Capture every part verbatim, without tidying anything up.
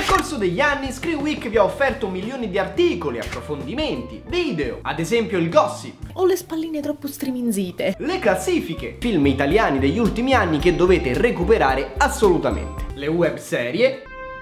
Nel corso degli anni Screen Week vi ha offerto milioni di articoli, approfondimenti, video, ad esempio il gossip, ho le spalline troppo striminzite, le classifiche, film italiani degli ultimi anni che dovete recuperare assolutamente, le web serie,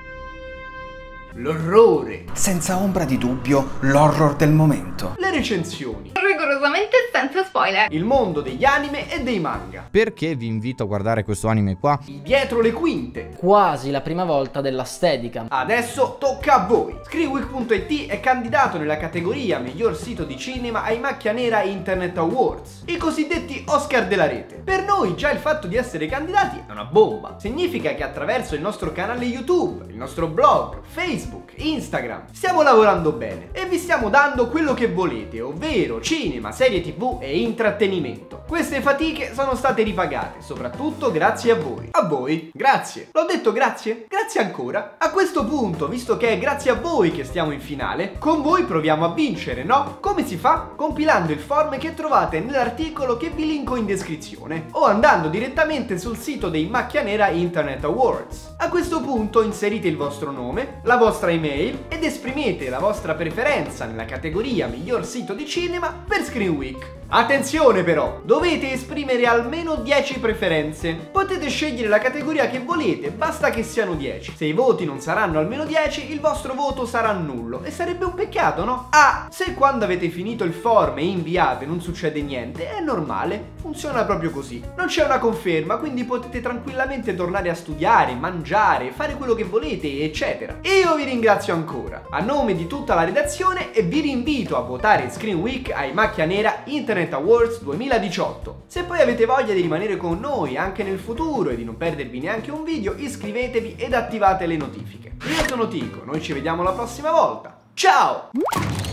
l'orrore, senza ombra di dubbio l'horror del momento, le recensioni, rigorosamente senza spoiler, il mondo degli anime e dei manga, perché vi invito a guardare questo anime qua, il dietro le quinte, quasi la prima volta della Steadicam. Adesso tocca a voi. Screenweek punto it è candidato nella categoria miglior sito di cinema ai Macchia Nera Internet Awards, i cosiddetti Oscar della rete. Per noi già il fatto di essere candidati è una bomba. Significa che attraverso il nostro canale YouTube, il nostro blog, Facebook, Instagram, stiamo lavorando bene e vi stiamo dando quello che volete, ovvero cinema, serie tv e intrattenimento. Queste fatiche sono state ripagate, soprattutto grazie a voi. A voi, grazie. L'ho detto grazie? Grazie ancora. A questo punto, visto che è grazie a voi che stiamo in finale, con voi proviamo a vincere, no? Come si fa? Compilando il form che trovate nell'articolo che vi linko in descrizione o andando direttamente sul sito dei Macchia Nera Internet Awards. A questo punto inserite il vostro nome, la vostra email ed esprimete la vostra preferenza nella categoria miglior sito di cinema per Screen Week. Attenzione però, dovete esprimere almeno dieci preferenze. Potete scegliere la categoria che volete, basta che siano dieci. Se i voti non saranno almeno dieci, il vostro voto sarà nullo e sarebbe un peccato, no? Ah, se quando avete finito il form e inviate non succede niente, è normale, funziona proprio così. Non c'è una conferma, quindi potete tranquillamente tornare a studiare, mangiare, fare quello che volete, eccetera. Io vi ringrazio ancora, a nome di tutta la redazione, e vi rinvito a votare Screen Week ai Macchia Nera Internet Awards duemiladiciotto. Se poi avete voglia di rimanere con noi anche nel futuro e di non perdervi neanche un video, iscrivetevi ed attivate le notifiche. Io sono Tico, noi ci vediamo la prossima volta. Ciao!